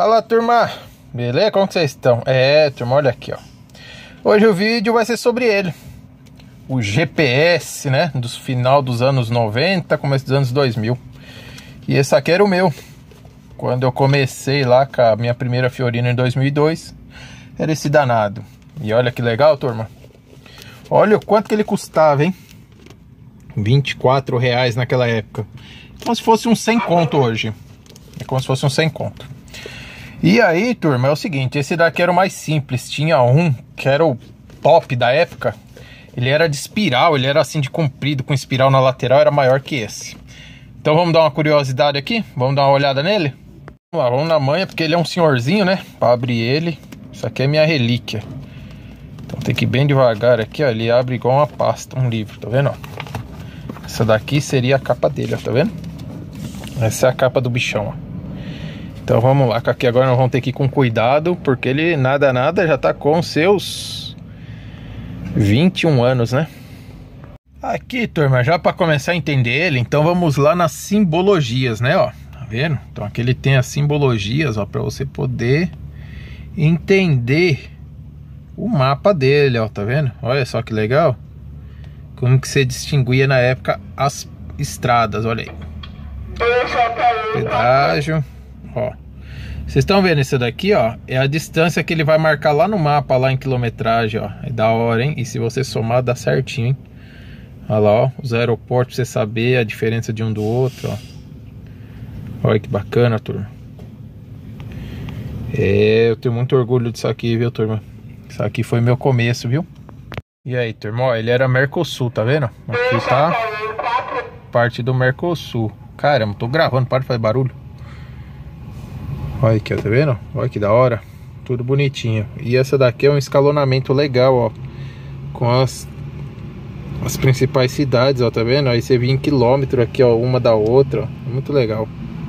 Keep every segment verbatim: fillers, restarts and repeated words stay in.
Fala, turma, beleza? Como que vocês estão? É, turma, olha aqui, ó. Hoje o vídeo vai ser sobre ele, o G P S, né, dos final dos anos noventa, começo dos anos dois mil. E esse aqui era o meu, quando eu comecei lá com a minha primeira Fiorino em dois mil e dois. Era esse danado. E olha que legal, turma. Olha o quanto que ele custava, hein? vinte e quatro reais naquela época. Como se fosse um cem conto hoje. É como se fosse um cem conto. E aí, turma, é o seguinte, esse daqui era o mais simples. Tinha um que era o top da época. Ele era de espiral, ele era assim de comprido, com espiral na lateral, era maior que esse. Então vamos dar uma curiosidade aqui? Vamos dar uma olhada nele? Vamos lá, vamos na manha, porque ele é um senhorzinho, né? Para abrir ele, isso aqui é minha relíquia. Então tem que ir bem devagar aqui, ó. Ele abre igual uma pasta, um livro, tá vendo? Ó? Essa daqui seria a capa dele, ó, tá vendo? Essa é a capa do bichão, ó. Então vamos lá, que aqui agora nós vamos ter que ir com cuidado, porque ele nada nada já tá com seus vinte e um anos, né? Aqui, turma, já para começar a entender ele, então vamos lá nas simbologias, né, ó. Tá vendo? Então aqui ele tem as simbologias, ó, para você poder entender o mapa dele, ó, tá vendo? Olha só que legal. Como que você distinguia na época as estradas, olha aí. Pedágio. Ó, vocês estão vendo isso daqui, ó? É a distância que ele vai marcar lá no mapa, lá em quilometragem, ó. É da hora, hein? E se você somar, dá certinho, hein? Olha lá, ó, os aeroportos, pra você saber a diferença de um do outro, ó. Olha que bacana, turma. É, eu tenho muito orgulho disso aqui, viu, turma? Isso aqui foi meu começo, viu? E aí, turma, ó, ele era Mercosul, tá vendo? Aqui tá parte do Mercosul. Caramba, tô gravando, para de fazer barulho. Olha aqui, ó, tá vendo? Olha que da hora. Tudo bonitinho. E essa daqui é um escalonamento legal, ó. Com as, as principais cidades, ó, tá vendo? Aí você vê em quilômetro aqui, ó, uma da outra, ó. Muito legal.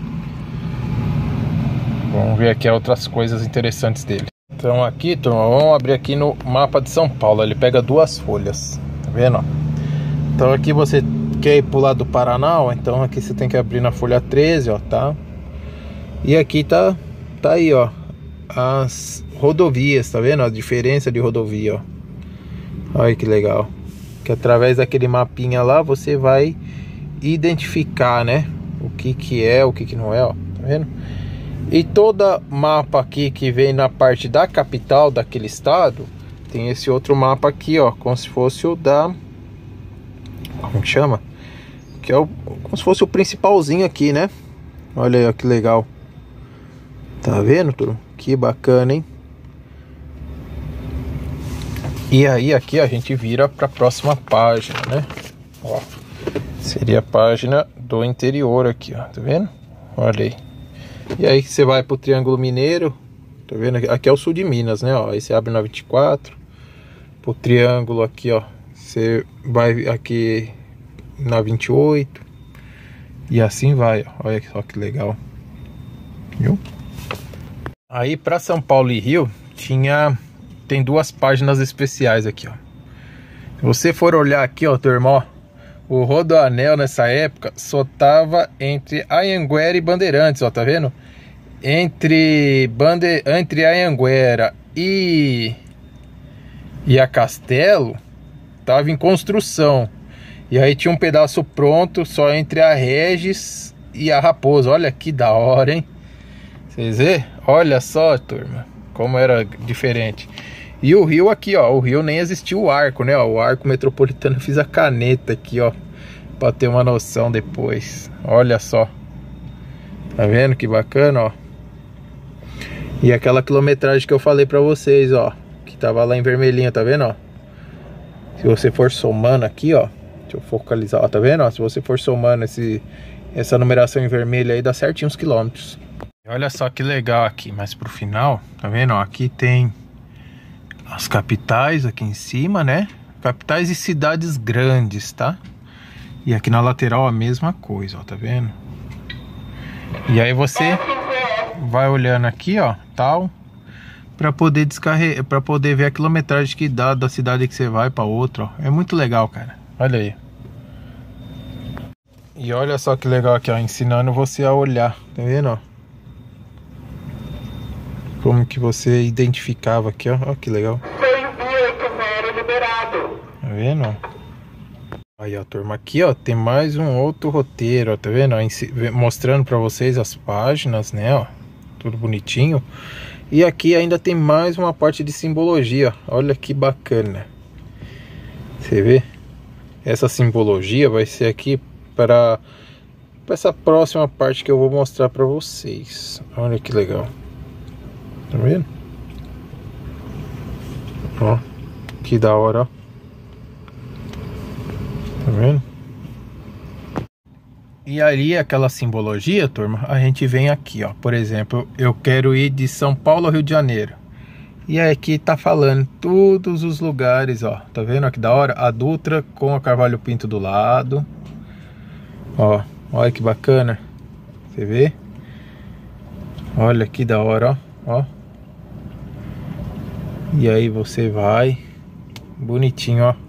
Vamos ver aqui outras coisas interessantes dele. Então aqui, turma, vamos abrir aqui no mapa de São Paulo. Ele pega duas folhas, tá vendo, ó? Então aqui você quer ir pro lado do Paraná, ó. Então aqui você tem que abrir na folha treze, ó, tá? E aqui tá, tá aí, ó, as rodovias, tá vendo? A diferença de rodovia, ó. Olha que legal. Que através daquele mapinha lá você vai identificar, né? O que que é, o que que não é, ó. Tá vendo? E toda mapa aqui que vem na parte da capital daquele estado, tem esse outro mapa aqui, ó, como se fosse o da... Como que chama? Que é o, como se fosse o principalzinho aqui, né? Olha aí, ó, que legal. Tá vendo, turma? Que bacana, hein? E aí aqui a gente vira para a próxima página, né? Ó, seria a página do interior aqui, ó. Tá vendo? Olha aí. E aí você vai pro Triângulo Mineiro. Tá vendo? Aqui é o sul de Minas, né? Ó, aí você abre na vinte e quatro. Pro Triângulo aqui, ó. Você vai aqui na vinte e oito. E assim vai, ó. Olha só que legal. Viu? Aí para São Paulo e Rio tinha tem duas páginas especiais aqui, ó. Se você for olhar aqui, ó, turma, ó, o Rodoanel nessa época só tava entre Anhanguera e Bandeirantes, ó, tá vendo? Entre Bande... entre Anhanguera e e a Castelo tava em construção. E aí tinha um pedaço pronto só entre a Regis e a Raposa. Olha que da hora, hein? Vocês vê? Olha só, turma, como era diferente. E o Rio aqui, ó, o Rio nem existiu o arco, né? Ó, o arco metropolitano, eu fiz a caneta aqui, ó, pra ter uma noção depois. Olha só. Tá vendo que bacana, ó? E aquela quilometragem que eu falei pra vocês, ó, que tava lá em vermelhinho, tá vendo, ó? Se você for somando aqui, ó, deixa eu focalizar, ó, tá vendo, ó? Se você for somando esse, essa numeração em vermelho aí, dá certinho os quilômetros. Olha só que legal aqui, mas pro final, tá vendo, ó, aqui tem as capitais aqui em cima, né? Capitais e cidades grandes, tá? E aqui na lateral a mesma coisa, ó, tá vendo? E aí você vai olhando aqui, ó, tal, para poder descarregar, para poder ver a quilometragem que dá da cidade que você vai para outra, ó. É muito legal, cara. Olha aí. E olha, E olha só que legal aqui, ó, ensinando você a olhar, tá vendo, ó? como que você identificava aqui, ó. Ó que legal. seis oito zero liberado. Tá vendo? Aí, ó, turma, aqui, ó, tem mais um outro roteiro, ó, tá vendo? Mostrando pra vocês as páginas, né, ó. Tudo bonitinho. E aqui ainda tem mais uma parte de simbologia, ó. Olha que bacana. Você vê? Essa simbologia vai ser aqui para essa próxima parte que eu vou mostrar pra vocês. Olha que legal. Tá vendo? Ó, que da hora, ó. Tá vendo? E ali aquela simbologia, turma, a gente vem aqui, ó. Por exemplo, eu quero ir de São Paulo ao Rio de Janeiro. E aí aqui tá falando todos os lugares, ó. Tá vendo que da hora? A Dutra com a Carvalho Pinto do lado. Ó, olha que bacana. Você vê? Olha que da hora, ó. Ó. E aí você vai. Bonitinho, ó.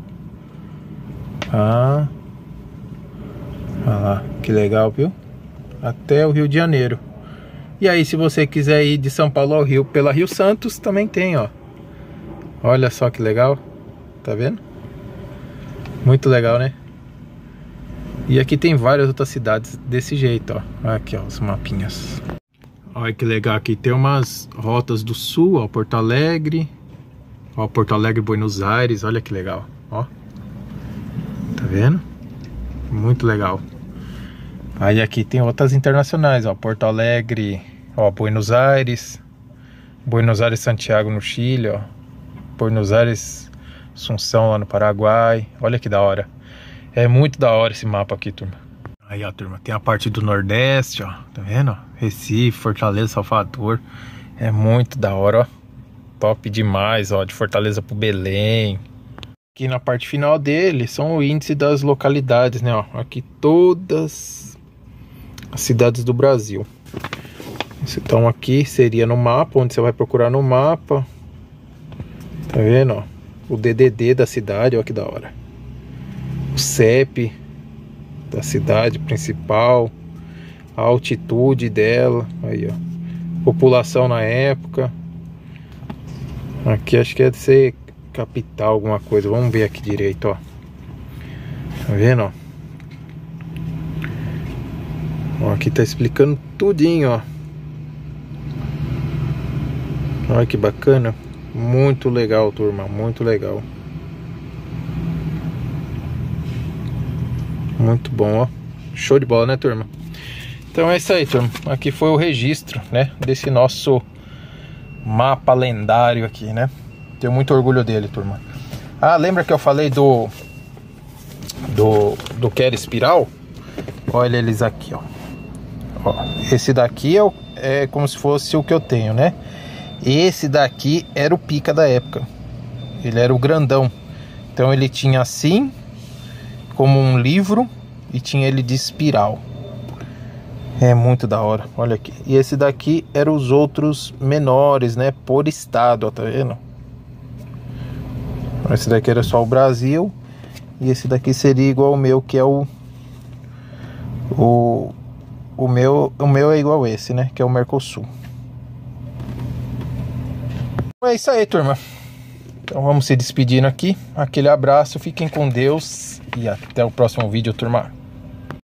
Ah. Olha lá, que legal, viu? Até o Rio de Janeiro. E aí, se você quiser ir de São Paulo ao Rio pela Rio Santos, também tem, ó. Olha só que legal. Tá vendo? Muito legal, né? E aqui tem várias outras cidades desse jeito, ó. Aqui, ó, os mapinhas. Olha que legal, aqui tem umas rotas do sul, ó. Porto Alegre. Ó, Porto Alegre, Buenos Aires. Olha que legal, ó. Tá vendo? Muito legal. Aí aqui tem outras internacionais, ó. Porto Alegre, ó, Buenos Aires. Buenos Aires, Santiago no Chile, ó. Buenos Aires, Assunção lá no Paraguai. Olha que da hora. É muito da hora esse mapa aqui, turma. Aí, ó, turma, tem a parte do Nordeste, ó. Tá vendo, ó? Recife, Fortaleza, Salvador. É muito da hora, ó. Top demais, ó. De Fortaleza pro Belém. Aqui na parte final dele são o índice das localidades, né, ó. Aqui todas as cidades do Brasil. Então aqui seria no mapa, onde você vai procurar no mapa. Tá vendo, ó? O D D D da cidade, ó, que da hora. O C E P da cidade principal. A altitude dela. Aí, ó. População na época. Aqui acho que é de ser capital, alguma coisa. Vamos ver aqui direito, ó. Tá vendo, ó? Ó, aqui tá explicando tudinho, ó. Olha que bacana. Muito legal, turma. Muito legal. Muito bom, ó. Show de bola, né, turma? Então é isso aí, turma. Aqui foi o registro, né, desse nosso mapa lendário aqui, né? Tenho muito orgulho dele, turma. Ah, lembra que eu falei do do do Quero Espiral? Olha eles aqui, ó. Ó, esse daqui é, o, é como se fosse o que eu tenho, né? Esse daqui era o pica da época. Ele era o grandão. Então ele tinha assim, como um livro, e tinha ele de espiral. É muito da hora, olha aqui. E esse daqui eram os outros menores, né? Por estado, ó, tá vendo? Esse daqui era só o Brasil. E esse daqui seria igual ao meu, que é o... O, o, meu, o meu é igual a esse, né? Que é o Mercosul. É isso aí, turma. Então vamos se despedindo aqui. Aquele abraço, fiquem com Deus. E até o próximo vídeo, turma.